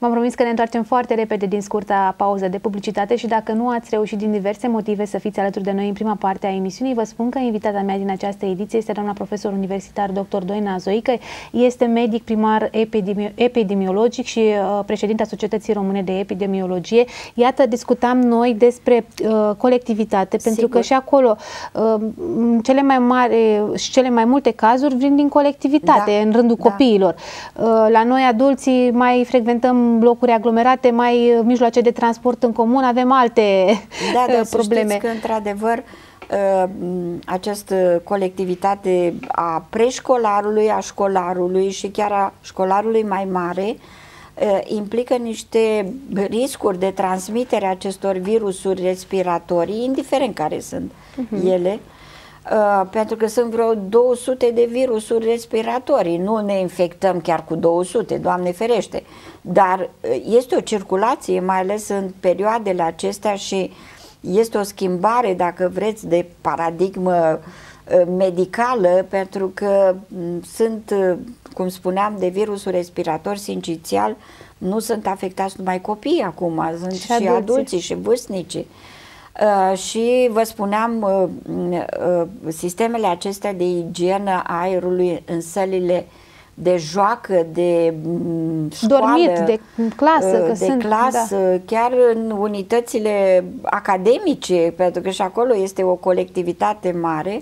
V-am promis că ne întoarcem foarte repede din scurta pauză de publicitate și dacă nu ați reușit din diverse motive să fiți alături de noi în prima parte a emisiunii, vă spun că invitata mea din această ediție este doamna profesor universitar dr. Doina Zoică, este medic primar epidemiologic și președinta Societății Române de Epidemiologie. Iată, discutam noi despre colectivitate, pentru că și acolo cele mai mari și cele mai multe cazuri vin din colectivitate, în rândul copiilor. La noi, adulții, mai frecventăm locuri aglomerate, mai mijloace de transport în comun, avem alte probleme. Să știți că, într-adevăr, această colectivitate a preșcolarului, a școlarului și chiar a școlarului mai mare implică niște riscuri de transmitere a acestor virusuri respiratorii, indiferent care sunt ele, pentru că sunt vreo 200 de virusuri respiratorii. Nu ne infectăm chiar cu 200, Doamne ferește, dar este o circulație, mai ales în perioadele acestea, și este o schimbare, dacă vreți, de paradigmă medicală, pentru că sunt, cum spuneam, de virusul respirator sincițial, nu sunt afectați numai copiii acum, sunt și adulții și vârstnicii. Și vă spuneam, sistemele acestea de igienă a aerului în sălile de joacă, de școală, dormit, de clasă, chiar în unitățile academice, pentru că și acolo este o colectivitate mare,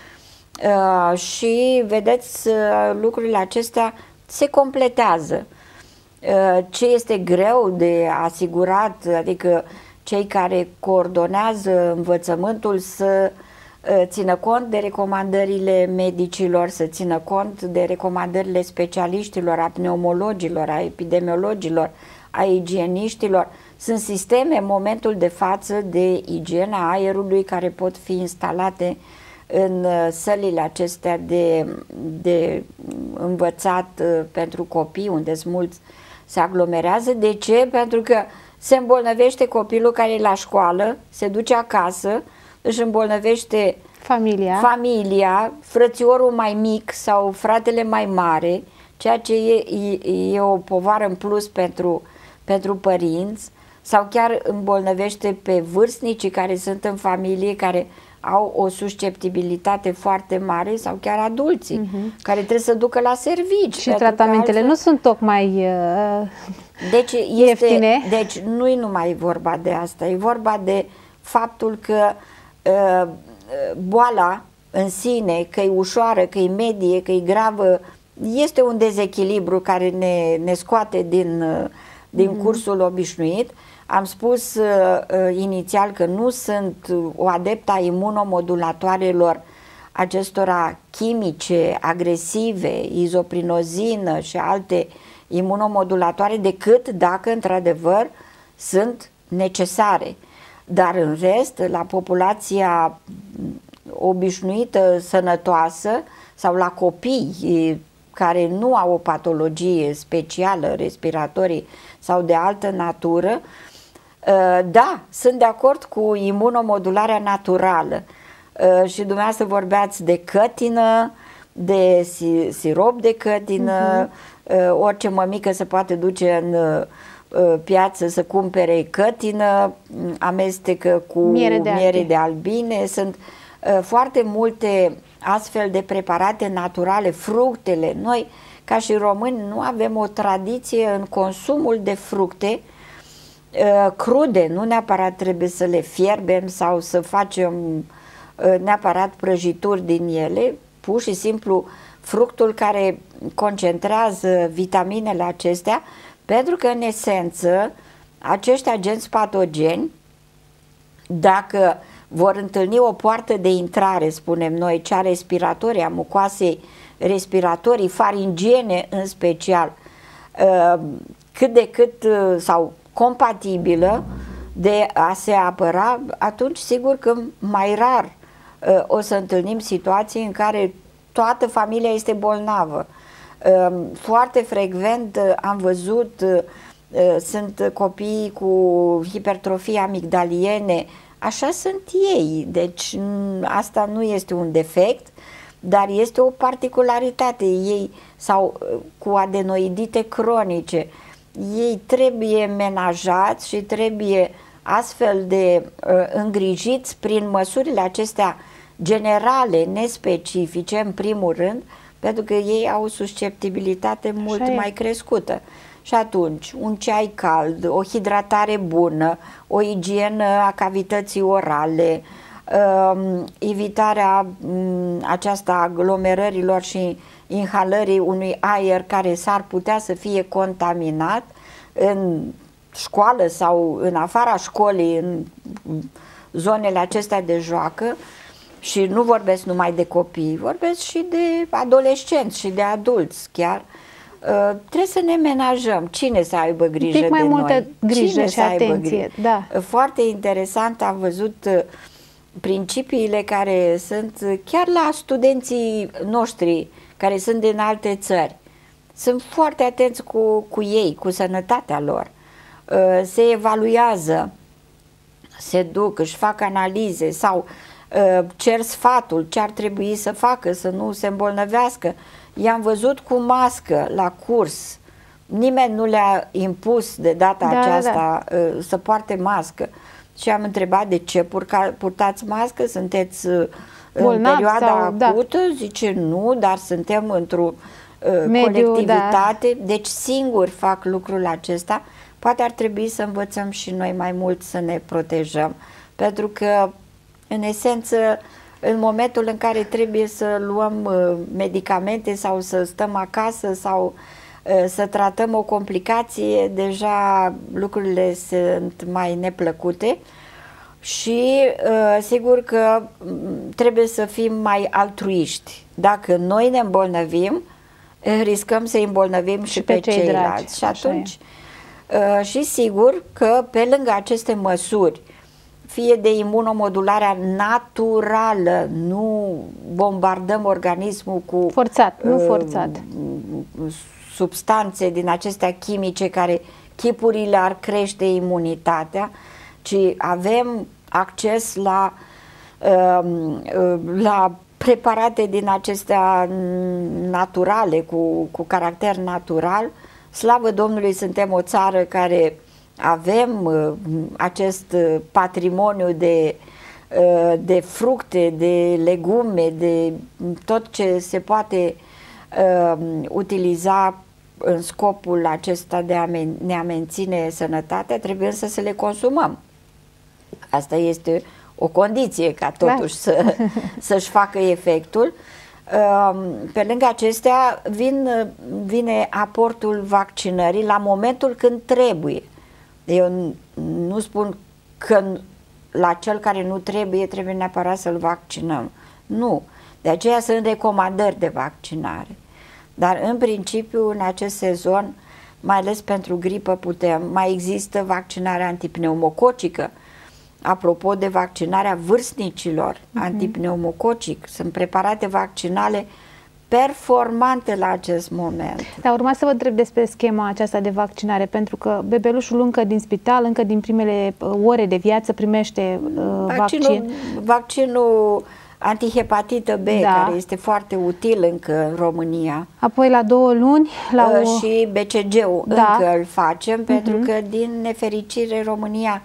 și vedeți, lucrurile acestea se completează. Ce este greu de asigurat, adică cei care coordonează învățământul să țină cont de recomandările medicilor, să țină cont de recomandările specialiștilor, a pneumologilor, a epidemiologilor, a igieniștilor. Sunt sisteme în momentul de față de igiena aerului care pot fi instalate în sălile acestea de învățat pentru copii, unde mulți se aglomerează. De ce? Pentru că se îmbolnăvește copilul care e la școală, se duce acasă, își îmbolnăvește familia, frățiorul mai mic sau fratele mai mare, ceea ce e o povară în plus pentru părinți, sau chiar îmbolnăvește pe vârstnicii care sunt în familie, care au o susceptibilitate foarte mare, sau chiar adulții, care trebuie să ducă la servici. Și tratamentele nu sunt tocmai ieftine. Deci nu e numai vorba de asta, e vorba de faptul că boala în sine, că e ușoară, că e medie, că e gravă, este un dezechilibru care ne scoate din cursul obișnuit. Am spus inițial că nu sunt o adeptă a imunomodulatoarelor acestora chimice, agresive, izoprinozina și alte imunomodulatoare, decât dacă într-adevăr sunt necesare. Dar în rest, la populația obișnuită, sănătoasă, sau la copii care nu au o patologie specială, respiratorii sau de altă natură, da, sunt de acord cu imunomodularea naturală. Și dumneavoastră vorbeați de cătină, de sirop de cătină, orice mămică se poate duce în piață să cumpere cătină, amestecă cu miere de albine. Sunt foarte multe astfel de preparate naturale, fructele. Noi, ca și români, nu avem o tradiție în consumul de fructe crude, nu neapărat trebuie să le fierbem sau să facem neapărat prăjituri din ele, pur și simplu fructul care concentrează vitaminele acestea, pentru că în esență acești agenți patogeni, dacă vor întâlni o poartă de intrare, spunem noi, cea respiratorie, a mucoasei respiratorii, faringiene în special, cât de cât sau compatibilă de a se apăra, atunci sigur că mai rar o să întâlnim situații în care toată familia este bolnavă. Foarte frecvent am văzut, sunt copii cu hipertrofie amigdaliene, așa sunt ei, deci asta nu este un defect, dar este o particularitate ei, sau cu adenoidite cronice. ei trebuie menajați și trebuie astfel de îngrijiți prin măsurile acestea generale, nespecifice, în primul rând, pentru că ei au susceptibilitate mult mai crescută. Și atunci, un ceai cald, o hidratare bună, o igienă a cavității orale, evitarea aceasta aglomerărilor și inhalării unui aer care s-ar putea să fie contaminat în școală sau în afara școlii, în zonele acestea de joacă. Și nu vorbesc numai de copii, vorbesc și de adolescenți și de adulți chiar. Trebuie să ne menajăm. Cine să aibă grijă de mai noi? multă grijă Cine și atenție. Da. Foarte interesant, am văzut principiile care sunt chiar la studenții noștri care sunt din alte țări. Sunt foarte atenți cu ei, cu sănătatea lor. Se evaluează, se duc, își fac analize sau cer sfatul ce ar trebui să facă, să nu se îmbolnăvească. I-am văzut cu mască la curs. Nimeni nu le-a impus de data aceasta să poarte mască. Și am întrebat de ce purtați mască, sunteți în perioada acută? Zice nu, dar suntem într-o colectivitate, deci singuri fac lucrul acesta. Poate ar trebui să învățăm și noi mai mult să ne protejăm, pentru că în esență, în momentul în care trebuie să luăm medicamente sau să stăm acasă sau să tratăm o complicație, deja lucrurile sunt mai neplăcute și sigur că trebuie să fim mai altruiști. Dacă noi ne îmbolnăvim, riscăm să îmbolnăvim și pe ceilalți. Și atunci, și sigur că pe lângă aceste măsuri, fie de imunomodularea naturală, nu bombardăm organismul cu forțat, nu forțat, substanțe din acestea chimice care chipurile ar crește imunitatea, ci avem acces la preparate din acestea naturale, cu caracter natural. Slavă Domnului, suntem o țară care avem acest patrimoniu de fructe, de legume, de tot ce se poate utiliza în scopul acesta de a ne menține sănătatea, trebuie să le consumăm. Asta este o condiție ca totuși să-și facă efectul. Pe lângă acestea vine aportul vaccinării la momentul când trebuie. Eu nu spun că la cel care nu trebuie neapărat să-l vaccinăm. Nu. De aceea sunt recomandări de vaccinare. Dar în principiu, în acest sezon, mai ales pentru gripă, mai există vaccinarea antipneumococică. Apropo de vaccinarea vârstnicilor antipneumococic, sunt preparate vaccinale performante la acest moment. Dar urma să vă întreb despre schema aceasta de vaccinare, pentru că bebelușul încă din spital, încă din primele ore de viață primește vaccin. Vaccinul antihepatită B, care este foarte util încă în România. Apoi la 2 luni și BCG-ul încă îl facem, pentru că din nefericire România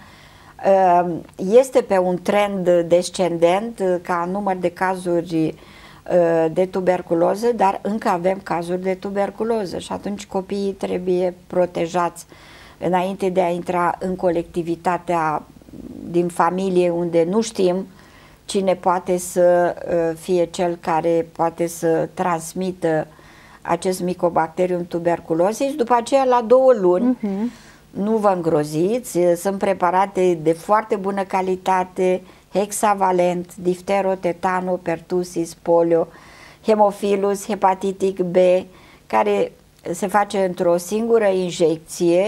este pe un trend descendent ca număr de cazuri de tuberculoză, dar încă avem cazuri de tuberculoză și atunci copiii trebuie protejați înainte de a intra în colectivitatea din familie, unde nu știm cine poate să fie cel care poate să transmită acest Mycobacterium tuberculosis. După aceea, la 2 luni, nu vă îngroziți, sunt preparate de foarte bună calitate, hexavalent, diftero, tetano, pertussis, polio, hemofilus, hepatitic B, care se face într-o singură injecție,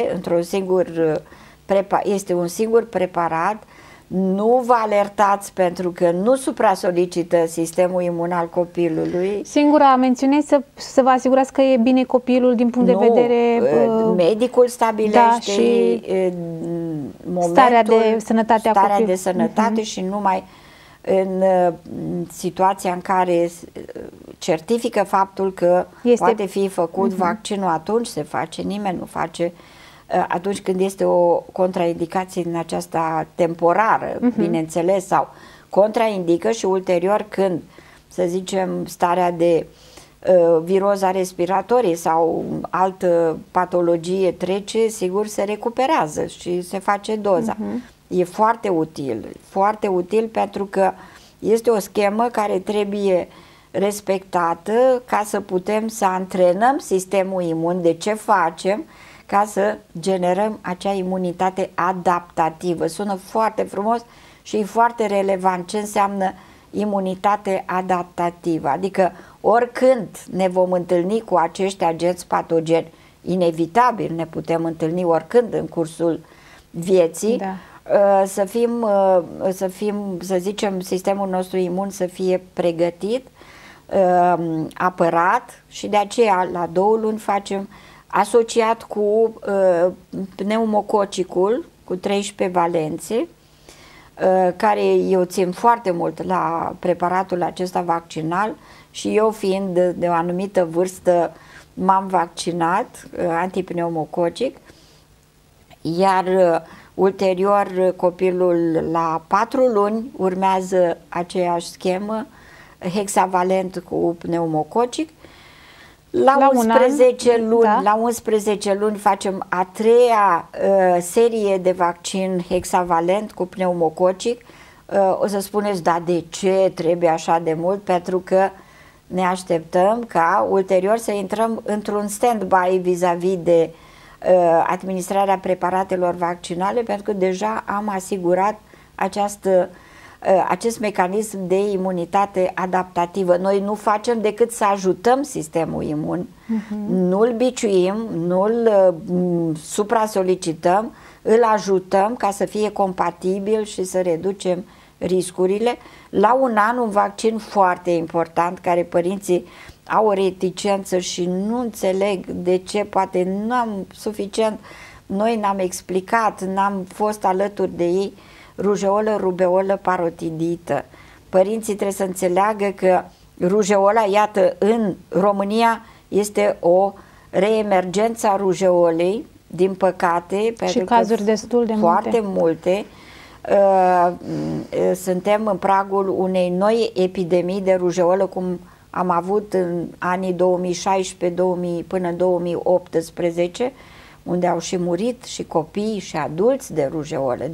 este un singur preparat. Nu vă alertați pentru că nu supra-solicită sistemul imun al copilului. Singura mențiune să vă asigurați că e bine copilul din punct de vedere... medicul stabilește și starea de sănătate a copilului. De sănătate și numai în situația în care certifică faptul că poate fi făcut vaccinul, atunci se face. Nimeni nu face atunci când este o contraindicație din aceasta temporară, bineînțeles, sau contraindică și ulterior când, să zicem, starea de viroza respiratorie sau altă patologie trece, sigur se recuperează și se face doza. E foarte util pentru că este o schemă care trebuie respectată ca să putem să antrenăm sistemul imun. De ce facem? Ca să generăm acea imunitate adaptativă. Sună foarte frumos și e foarte relevant. Ce înseamnă imunitate adaptativă? Adică oricând ne vom întâlni cu acești agenți patogeni, inevitabil ne putem întâlni oricând în cursul vieții, să fim, să zicem, sistemul nostru imun să fie pregătit, apărat, și de aceea la 2 luni facem asociat cu pneumococicul cu 13 valențe, care eu țin foarte mult la preparatul acesta vaccinal și eu fiind de o anumită vârstă m-am vaccinat antipneumococic, iar ulterior copilul la 4 luni urmează aceeași schemă, hexavalent cu pneumococic. La 11 luni, la 11 luni facem a 3-a serie de vaccin hexavalent cu pneumococic. O să spuneți, da, de ce trebuie așa de mult? Pentru că ne așteptăm ca ulterior să intrăm într-un stand-by vis-a-vis de administrarea preparatelor vaccinale, pentru că deja am asigurat acest mecanism de imunitate adaptativă. Noi nu facem decât să ajutăm sistemul imun, nu-l biciuim, nu-l supra-solicităm, îl ajutăm ca să fie compatibil și să reducem riscurile. La 1 an, un vaccin foarte important, care părinții au o reticență și nu înțeleg de ce, poate n-am suficient, noi n-am explicat, n-am fost alături de ei, rujeolă, rubeolă, parotidită. Părinții trebuie să înțeleagă că rujeola, iată, în România este o reemergență a rujeolei, din păcate, pentru și cazuri destul de foarte multe. Suntem în pragul unei noi epidemii de rujeolă, cum am avut în anii 2016 până 2018, unde au și murit și copii și adulți de rujeolă.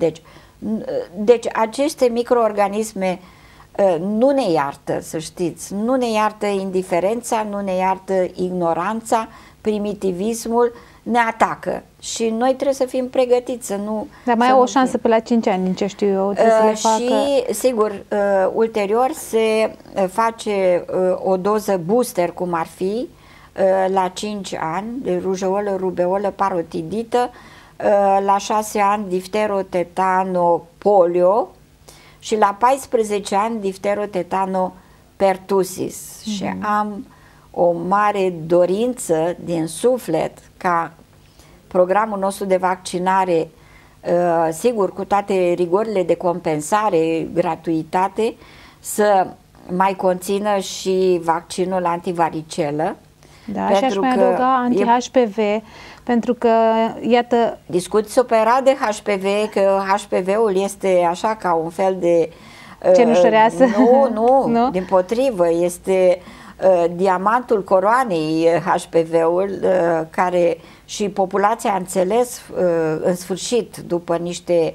Deci aceste microorganisme nu ne iartă, să știți, nu ne iartă indiferența, nu ne iartă ignoranța, primitivismul ne atacă și noi trebuie să fim pregătiți să nu... Dar mai au o șansă pe la 5 ani, din ce știu eu, trebuie să le facă... Și, sigur, ulterior se face o doză booster, cum ar fi, la 5 ani, de rujeolă, rubeolă, parotidită, la 6 ani diftero, tetano, polio și la 14 ani diftero, tetano, pertussis. Și am o mare dorință din suflet ca programul nostru de vaccinare, sigur cu toate rigorile de compensare, gratuitate, să mai conțină și vaccinul antivaricelă. Da, și aș mai adăuga anti-HPV, pentru că, iată... Discuți supărat de HPV, că HPV-ul este așa ca un fel de... cenușăreasă. Nu, dimpotrivă, este diamantul coroanei HPV-ul, care și populația a înțeles în sfârșit, după niște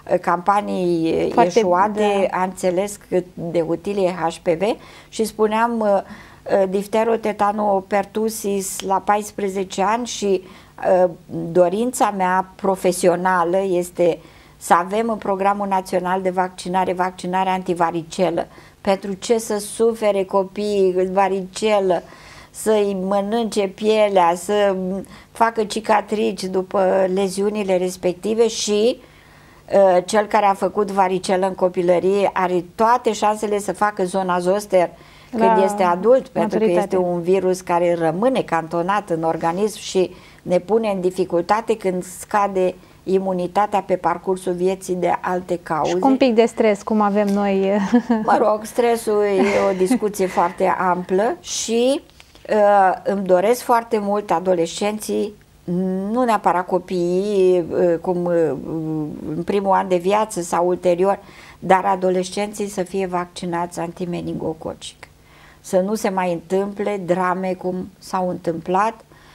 campanii eșuate, a înțeles cât de util e HPV și spuneam diftero, tetano, pertussis la 14 ani și dorința mea profesională este să avem în programul național de vaccinare, vaccinarea antivaricelă. Pentru ce să sufere copiii varicelă, să-i mănânce pielea, să facă cicatrici după leziunile respective și cel care a făcut varicelă în copilărie are toate șansele să facă zona zoster când este adult, pentru că este un virus care rămâne cantonat în organism și ne pune în dificultate când scade imunitatea pe parcursul vieții de alte cauze. Și cu un pic de stres, cum avem noi. Mă rog, stresul e o discuție foarte amplă și îmi doresc foarte mult adolescenții nu neapărat copiii, cum în primul an de viață sau ulterior, dar adolescenții să fie vaccinați antimeningococic. Să nu se mai întâmple drame cum s-au întâmplat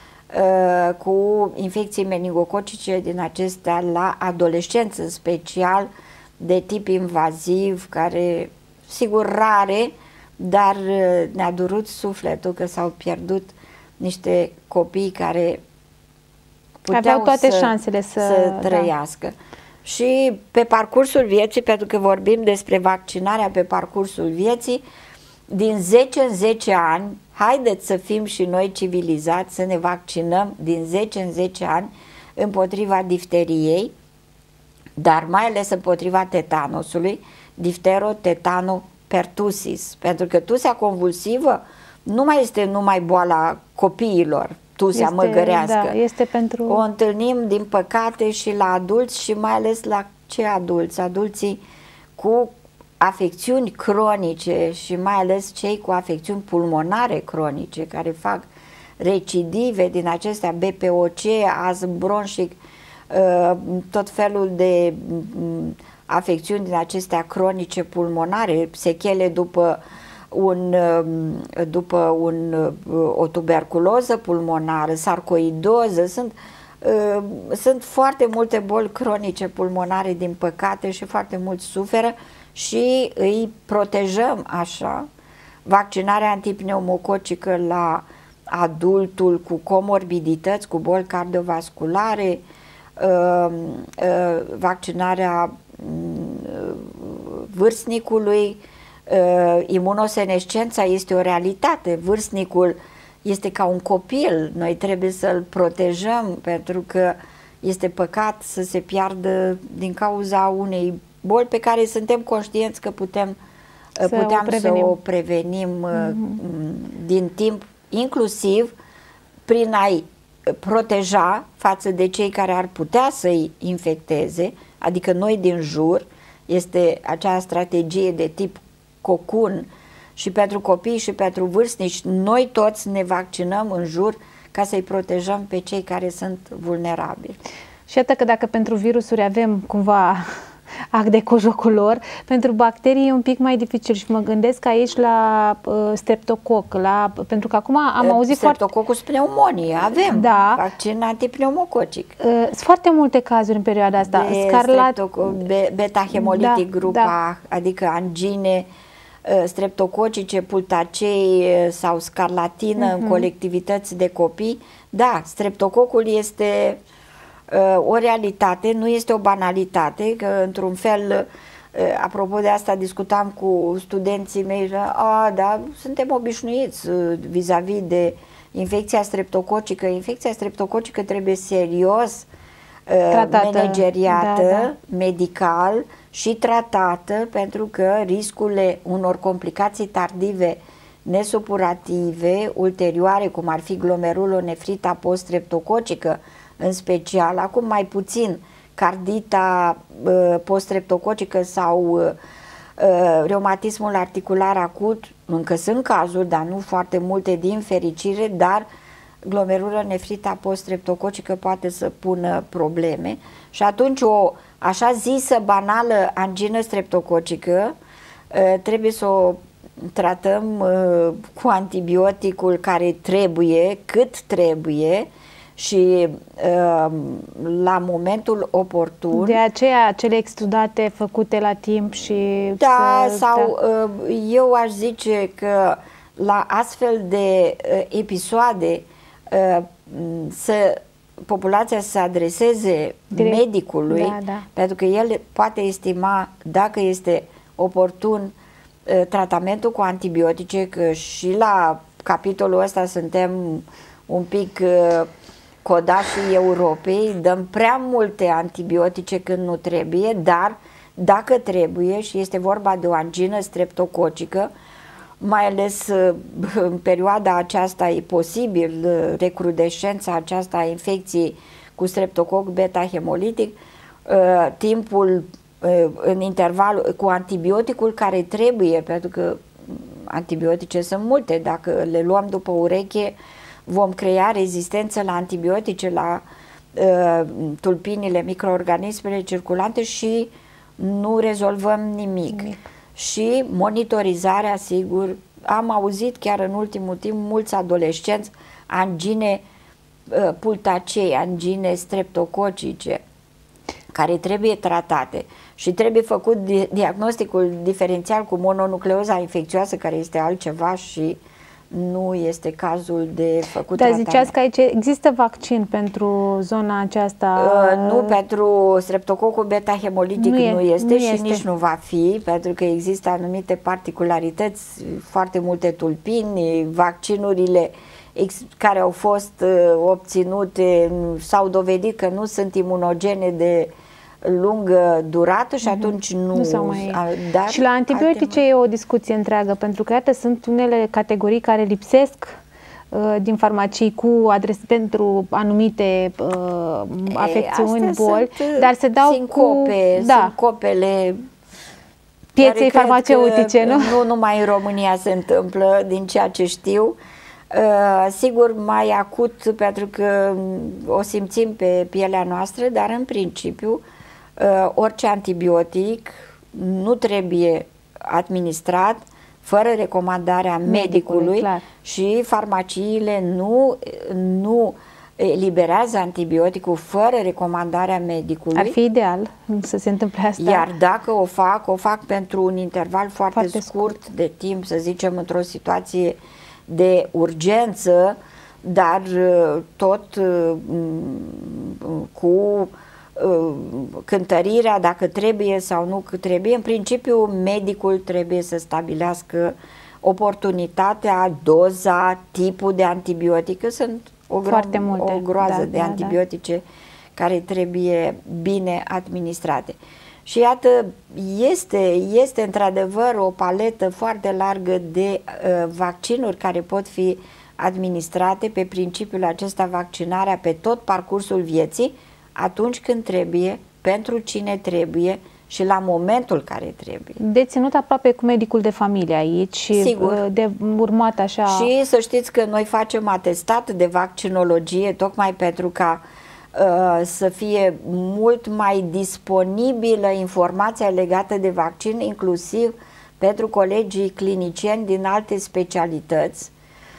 cu infecții meningococice din acestea la adolescență, în special de tip invaziv, care, sigur, rare, dar ne-a durut sufletul că s-au pierdut niște copii care aveau toate șansele să trăiască. Da. Și pe parcursul vieții, pentru că vorbim despre vaccinarea pe parcursul vieții, din 10 în 10 ani, haideți să fim și noi civilizați, să ne vaccinăm din 10 în 10 ani împotriva difteriei, dar mai ales împotriva tetanosului, diftero-tetano-pertussis, pentru că tusea convulsivă nu mai este numai boala copiilor, tusea măgărească. Da, este pentru... O întâlnim, din păcate, și la adulți și mai ales la cei adulți, adulții cu afecțiuni cronice și mai ales cei cu afecțiuni pulmonare cronice, care fac recidive din acestea, BPOC, astm bronșic, tot felul de afecțiuni din acestea cronice pulmonare, sechele după o tuberculoză pulmonară, sarcoidoză, sunt foarte multe boli cronice pulmonare, din păcate, și foarte mulți suferă și îi protejăm așa. Vaccinarea antipneumococică la adultul cu comorbidități, cu boli cardiovasculare, vaccinarea vârstnicului, imunosenescența este o realitate. Vârstnicul este ca un copil, noi trebuie să-l protejăm, pentru că este păcat să se piardă din cauza unei boli pe care suntem conștienți că puteam să o prevenim din timp, inclusiv prin a-i proteja față de cei care ar putea să-i infecteze, adică noi din jur. Este acea strategie de tip cocun și pentru copii și pentru vârstnici. Noi toți ne vaccinăm în jur ca să-i protejăm pe cei care sunt vulnerabili. Și iată că dacă pentru virusuri avem cumva act de cojocul lor, pentru bacterii e un pic mai dificil și mă gândesc aici la streptococ, pentru că acum am auzit Streptococcus pneumoniae, avem vaccin antipneumococic. Sunt foarte multe cazuri în perioada asta. Beta-hemolitic grupa, adică angine streptococice, pultacei sau scarlatină în colectivități de copii. Da, streptococul este o realitate, nu este o banalitate, că într-un fel, apropo de asta, discutam cu studenții mei, da, suntem obișnuiți vis-a-vis de infecția streptococică. Infecția streptococică trebuie serios manageriată, medical și tratată, pentru că riscurile unor complicații tardive nesupurative ulterioare, cum ar fi glomerulonefrita post-streptococică, în special, acum mai puțin cardita post-streptococică sau reumatismul articular acut, încă sunt cazuri, dar nu foarte multe, din fericire, dar glomerulonefrita post-streptococică poate să pună probleme și atunci o așa zisă banală angină streptococică trebuie să o tratăm cu antibioticul care trebuie, cât trebuie, și la momentul oportun. De aceea acele extrudate făcute la timp și... eu aș zice că la astfel de episoade populația să se adreseze medicului, pentru că el poate estima dacă este oportun tratamentul cu antibiotice, că și la capitolul ăsta suntem un pic codașii Europei, dăm prea multe antibiotice când nu trebuie, dar dacă trebuie și este vorba de o angină streptococică, mai ales în perioada aceasta e posibil recrudescența aceasta a infecției cu streptococ beta-hemolitic, timpul în interval cu antibioticul care trebuie, pentru că antibiotice sunt multe, dacă le luăm după ureche vom crea rezistență la antibiotice, la tulpinile, microorganismele circulante și nu rezolvăm nimic. Și monitorizarea, sigur, am auzit chiar în ultimul timp mulți adolescenți angine pultacei, angine streptococice, care trebuie tratate și trebuie făcut diagnosticul diferențial cu mononucleoza infecțioasă, care este altceva și nu este cazul de făcut tratament. Dar ziceați că aici există vaccin pentru zona aceasta? Nu, pentru streptococul beta-hemolitic nu este și nici nu va fi, pentru că există anumite particularități, foarte multe tulpini, vaccinurile care au fost obținute s-au dovedit că nu sunt imunogene de lungă durată și atunci nu s-au mai... Dar și la antibiotice e o discuție întreagă, pentru că iată sunt unele categorii care lipsesc din farmacii cu pentru anumite afecțiuni, boli, dar se dau sincope, sincopele pieței farmaceutice, nu? Nu numai în România se întâmplă, din ceea ce știu. Sigur, mai acut, pentru că o simțim pe pielea noastră, dar în principiu orice antibiotic nu trebuie administrat fără recomandarea medicului și farmaciile nu eliberează antibioticul fără recomandarea medicului. Ar fi ideal să se întâmple asta. Iar dacă o fac pentru un interval foarte scurt de timp, să zicem într-o situație de urgență, dar tot cu cântărirea dacă trebuie sau nu trebuie. În principiu, medicul trebuie să stabilească oportunitatea, doza, tipul de antibiotic. Sunt o groază de antibiotice care trebuie bine administrate. Și iată, este într-adevăr o paletă foarte largă de vaccinuri care pot fi administrate pe principiul acesta, vaccinarea pe tot parcursul vieții, atunci când trebuie, pentru cine trebuie și la momentul care trebuie. Deținut aproape cu medicul de familie aici, sigur, de urmat așa. Și să știți că noi facem atestat de vaccinologie tocmai pentru ca să fie mult mai disponibilă informația legată de vaccin, inclusiv pentru colegii clinicieni din alte specialități.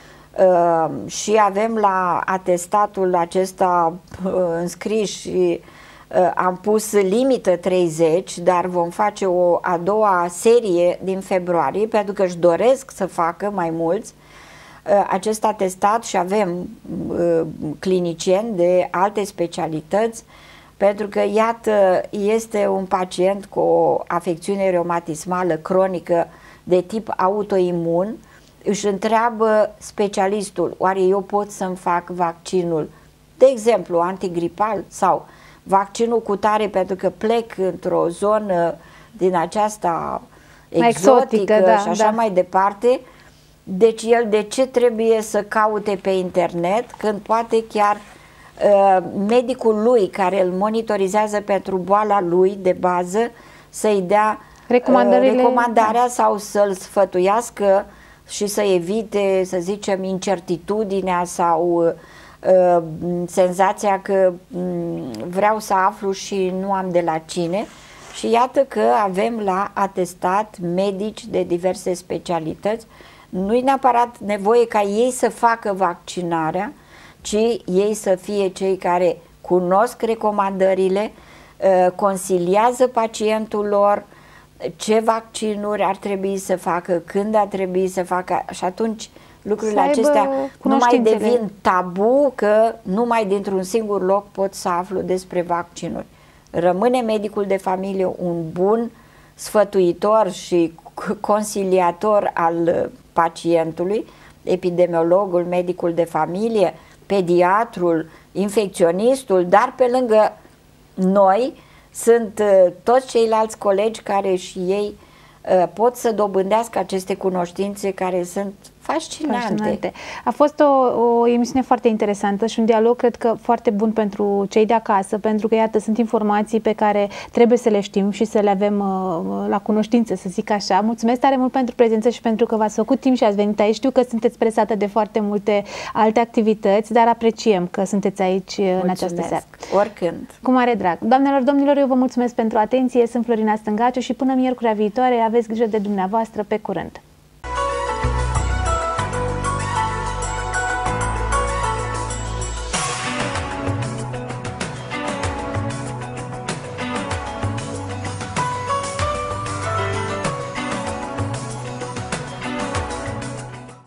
Și avem la atestatul acesta înscris și am pus limită 30, dar vom face a doua serie din februarie, pentru că își doresc să facă mai mulți acest atestat și avem clinicieni de alte specialități, pentru că, iată, este un pacient cu o afecțiune reumatismală cronică de tip autoimun, își întreabă specialistul, oare eu pot să-mi fac vaccinul, de exemplu, antigripal sau vaccinul cu tare pentru că plec într-o zonă din aceasta exotică și așa mai departe. Deci el de ce trebuie să caute pe internet când poate chiar medicul lui care îl monitorizează pentru boala lui de bază să-i dea recomandarea sau să-l sfătuiască și să evite, să zicem, incertitudinea sau senzația că vreau să aflu și nu am de la cine. Și iată că avem la atestat medici de diverse specialități. Nu-i neapărat nevoie ca ei să facă vaccinarea, ci ei să fie cei care cunosc recomandările, consiliază pacientul lor ce vaccinuri ar trebui să facă, când ar trebui să facă, și atunci lucrurile acestea nu mai devin tabu, că numai dintr-un singur loc pot să aflu despre vaccinuri. Rămâne medicul de familie un bun sfătuitor și consiliator al pacientului, epidemiologul, medicul de familie, pediatrul, infecționistul, dar pe lângă noi sunt toți ceilalți colegi care și ei pot să dobândească aceste cunoștințe care sunt Fascinante. A fost o emisiune foarte interesantă și un dialog, cred că, foarte bun pentru cei de acasă, pentru că, iată, sunt informații pe care trebuie să le știm și să le avem la cunoștință, să zic așa. Mulțumesc tare mult pentru prezență și pentru că v-ați făcut timp și ați venit aici. Știu că sunteți presată de foarte multe alte activități, dar apreciem că sunteți aici în această seară. Oricând. Cu mare drag. Doamnelor, domnilor, eu vă mulțumesc pentru atenție. Sunt Florina Stângaciu și până miercurea viitoare aveți grijă de dumneavoastră. Pe curând!